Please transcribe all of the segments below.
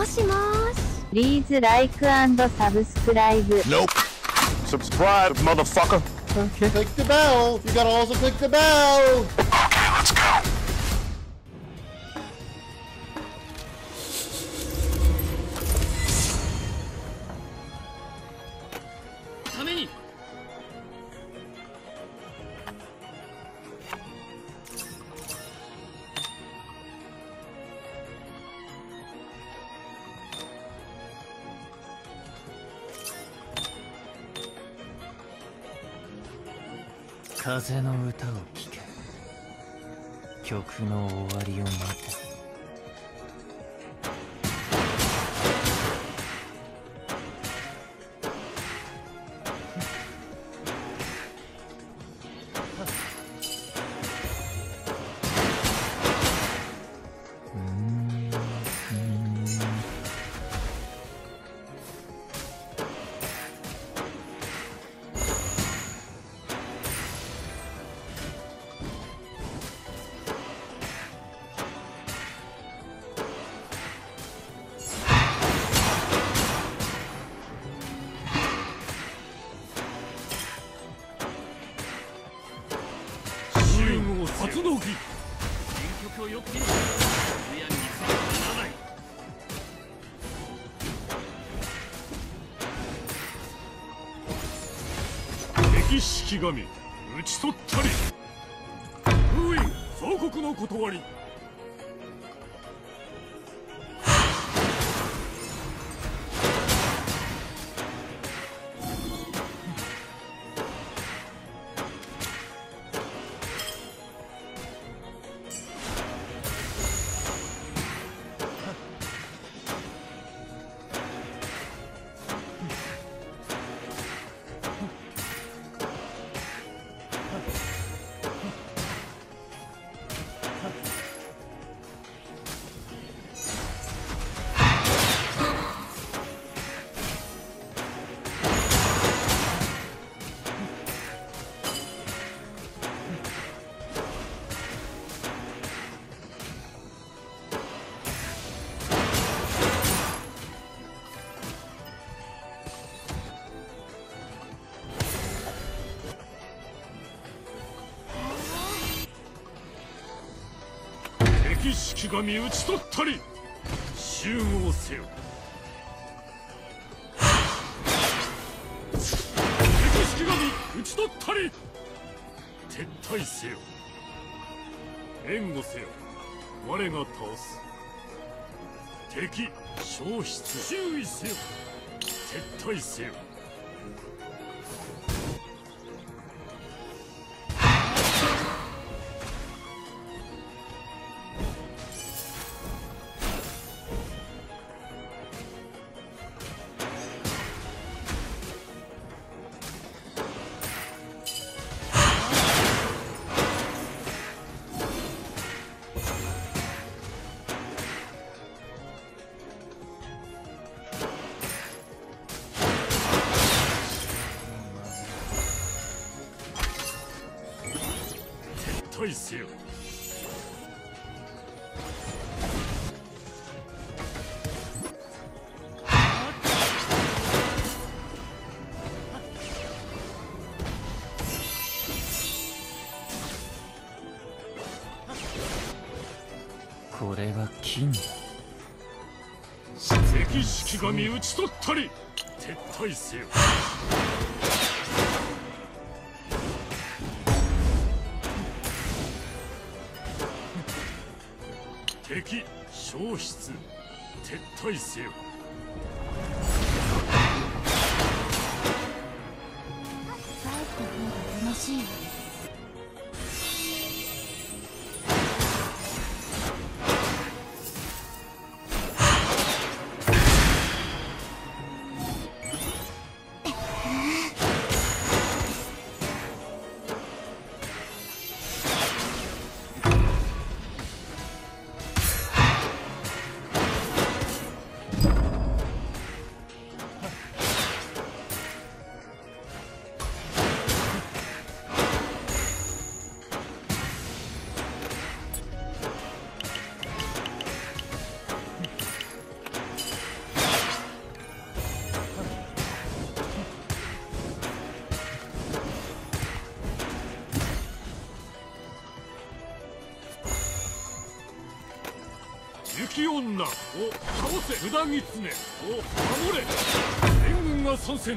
もしもーし。 Please like and subscribe. Nope. Subscribe, motherfucker. Okay. Click the bell. You gotta also click the bell. Okay, let's go. ために風の歌を聴け。曲の終わりを待て。発動機。選曲をよく見ろ。親に見せてはならない。敵式神討ち取ったり。封印総国の断り。敵式神討ち取ったり。集合せよ。敵式神討ち取ったり。撤退せよ。援護せよ。我が倒す。敵消失。注意せよ。撤退せよ。撤退せよ。これが金だ。敵式神討ち取ったり。撤退せよ。敵消失。撤退せよ。 帰った方が楽しいよ。 き女を倒せ。無駄狐を守れ。援軍が参戦。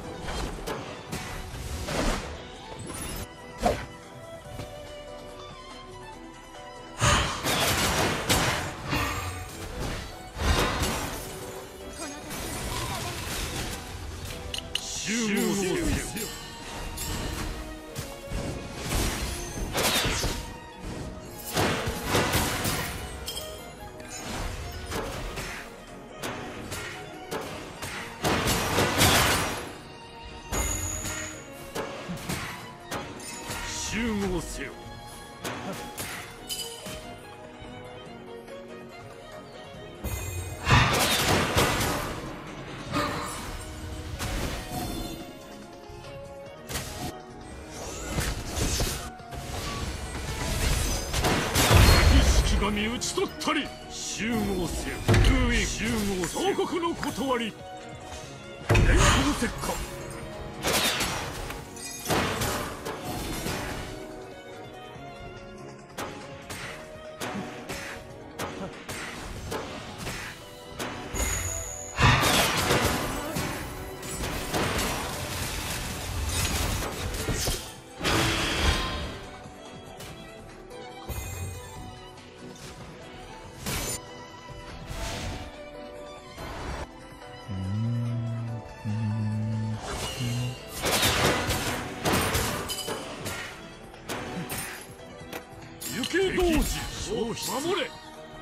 集合せよ。集合せよ。神討ち取ったり。集合せよ。封印集合せよ。総国の断り。連行石火。同時守れ。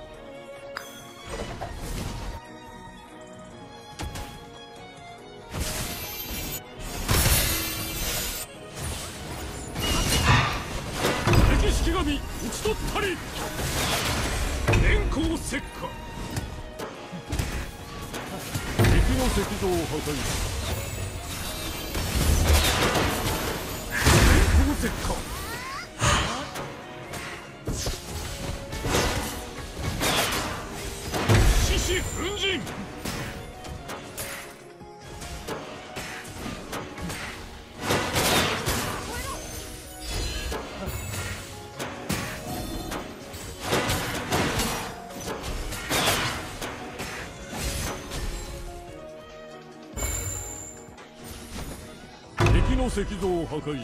敵式神討ち取ったり。連行石火。敵の石像を破壊し連行石火。奮陣。敵の石像を破壊し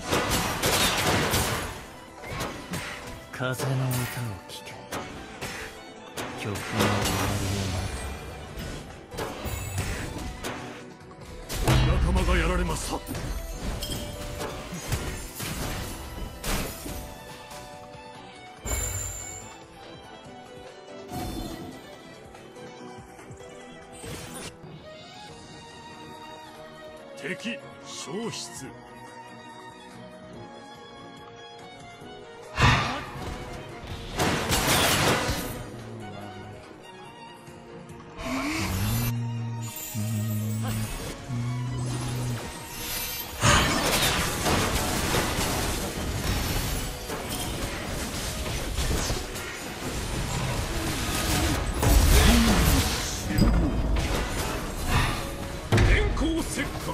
風の歌を聞け。曲の終わりを待て。 仲間がやられました。敵消失。石火。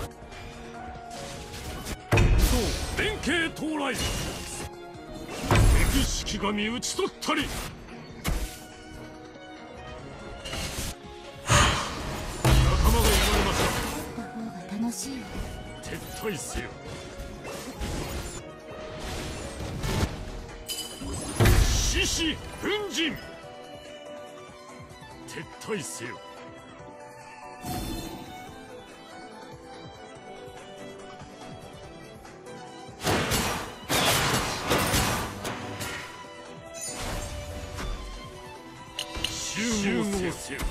連携到来。敵式神討ち取ったり。仲間がやられました。 の方が楽しい。 撤退せよ。獅子奮陣。撤退せよ。集合せよ。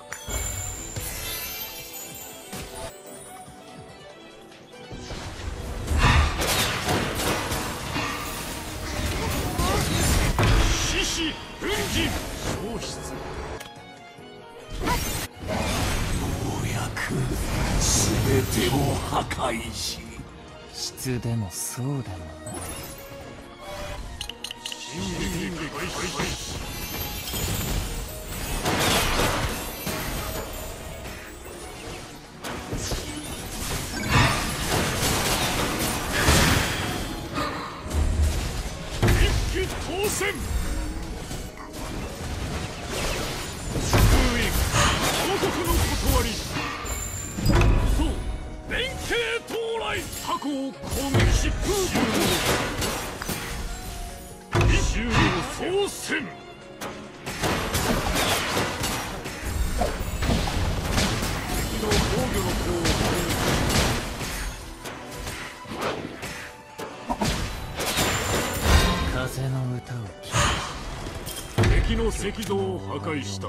獅子奮陣。消失。 全てを破壊し、 質でもそうでもない。 進撃開始。一騎当選。 の断り。そう連携到来。タコを攻撃し周囲を操船。敵の防御の塔を風の歌を聴敵の石像を破壊した。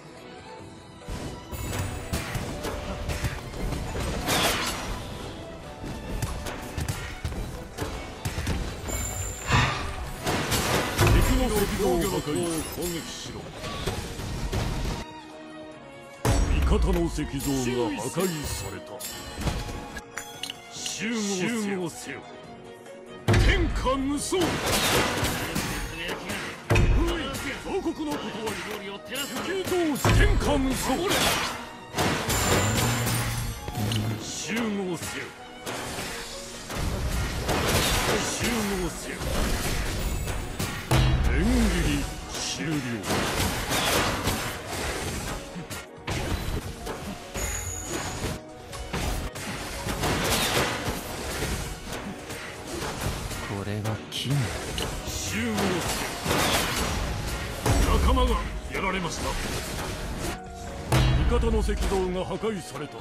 敵の石像の塔を攻撃しろ。味方の石像が破壊された。集合せよ。天下無双。王国の断り敵同士天下無双。集合せよ。集合せよ。演技終了。 これが金。 集合せよ。仲間がやられました。味方の石像が破壊された。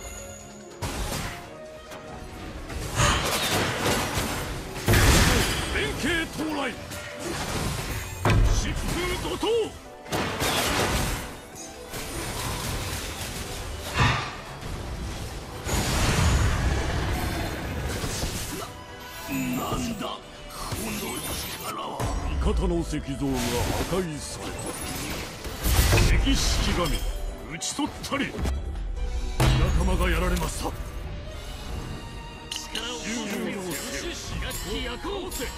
連携到来。疾風怒涛。 なんだこの力は。 味方の石像が破壊された。敵式神討ち取ったり。仲間がやられました。力を集合せよ。刺激躍動せ。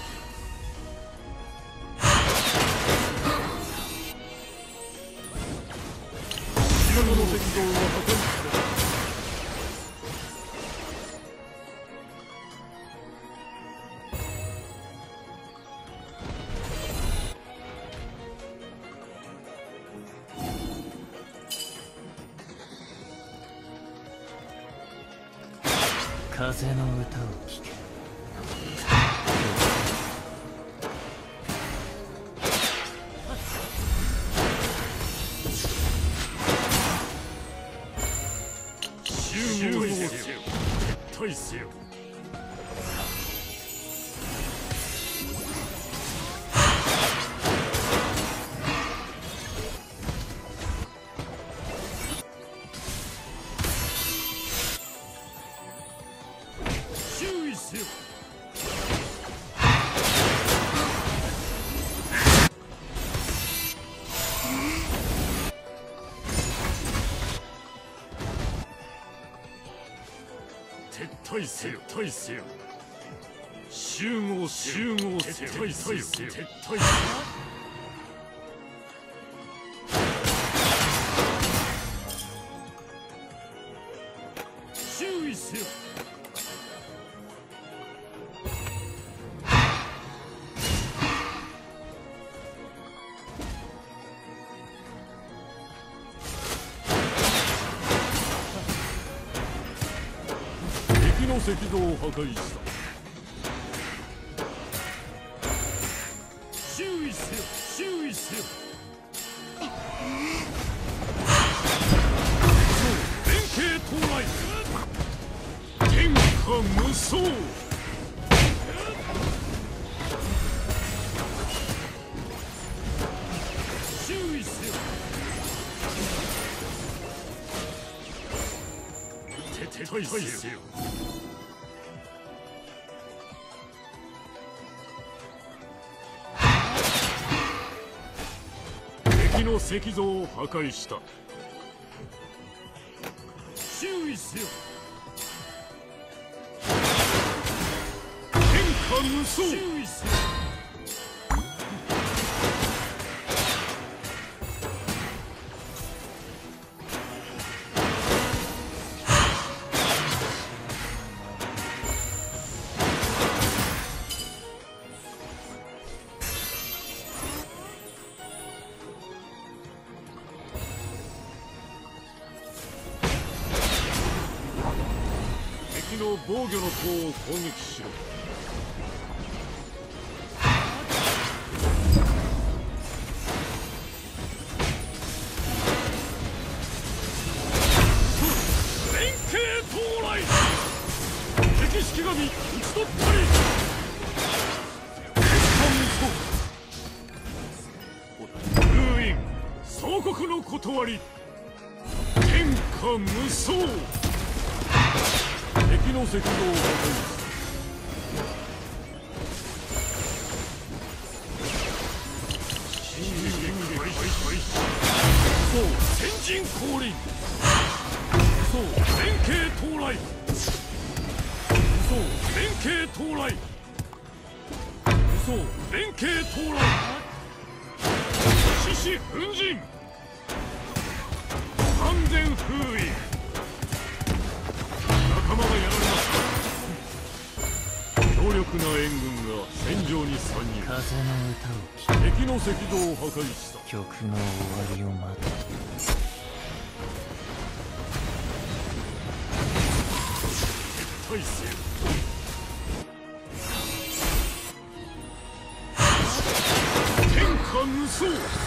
味方の石像が破壊された。 風の歌を聴け。 集合せよ。撤退せよ。注意せよ。撤退せよ。撤退せよ。集合せよ。撤退せよ。撤退せよ。注意せよ。敵の石像を破壊した。注意せよ。注意せよ。そう連携到来。天下無双。注意せよ。撤退せよ。敵の石像を破壊した。注意せよ。天下無双。注意せよ。 の防御の塔を攻撃しろ。連携到来。敵式神討ち取ったり。封印総国の断り。天下無双。敵の赤道を破壊す。そう先陣降臨。そう連携到来。そう連携到来。そう連携到来。獅子奮陣。完全封印。仲間がやられました。強力な援軍が戦場に参入。 風の歌を聴敵の赤道を破壊した。 く。曲の終わりを待て。 撤退せよ。天下無双。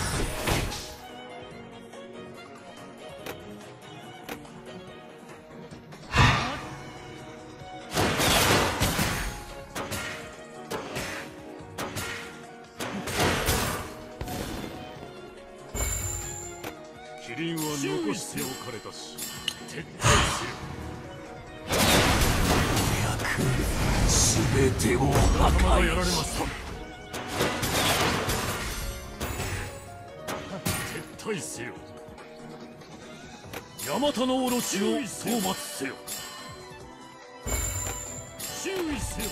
キリンは残しておかれたし、撤退せよ。 全てを破仲間がやられま壊した。撤退せよ。ヤマタノオロチを討伐せよ。注意せよ。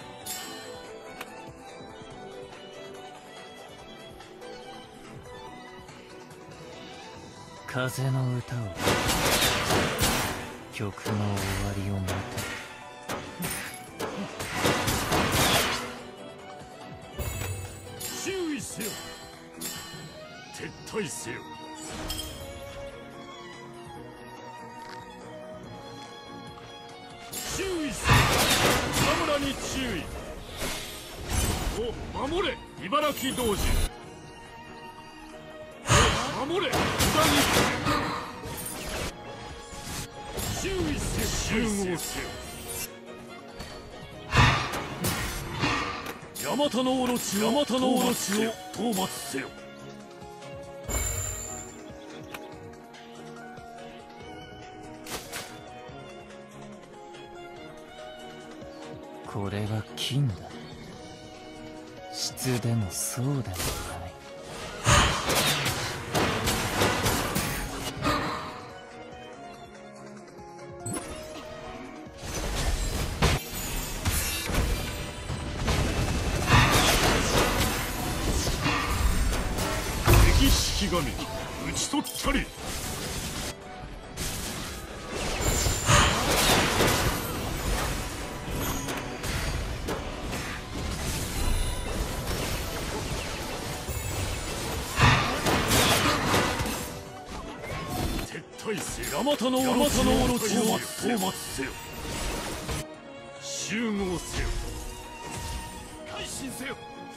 風の歌を聴く。曲の終わりを待て。 注意せよ。撤退せよ。注意せよ。草むらに注意。お守れ茨城童子。お守れ無駄に注意せよ。集合せよ。ヤマタノオロチを討伐せよ。 これが金だ。質でもそうでもない。 敵式神討ち取ったり。ヤマタノオロチを討伐せよ。集合せよ。改心せよ。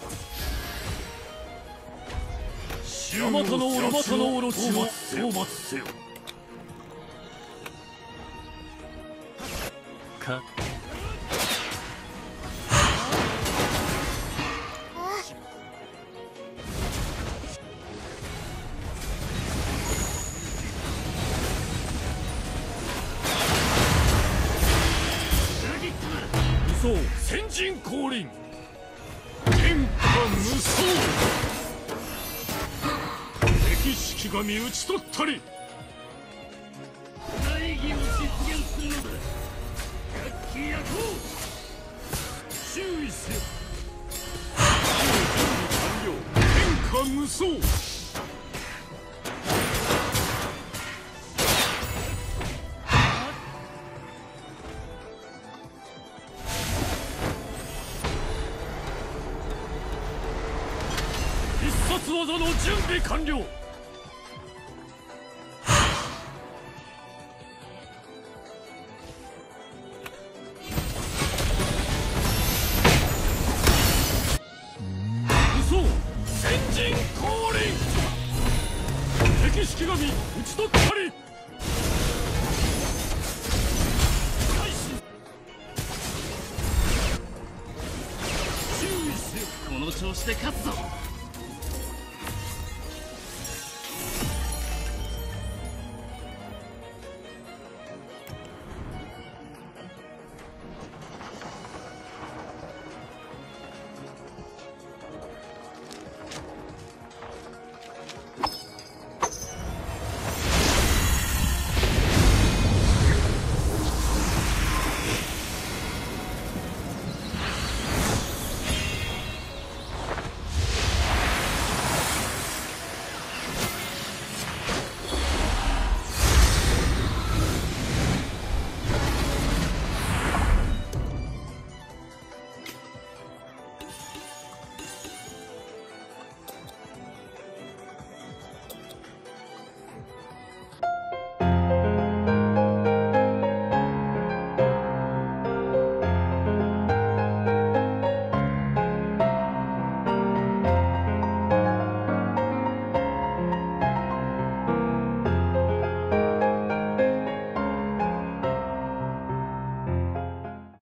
ヤマタノオロチを討伐せよ。 かそう先陣降臨。天下無双。敵式神討ち取ったり。 大義を実現するのだ。百鬼夜行。 注意せよ。準備完了。天下無双。必殺技の準備完了。 敵式神討ち取ったり。注意せよ。この調子で勝つぞ。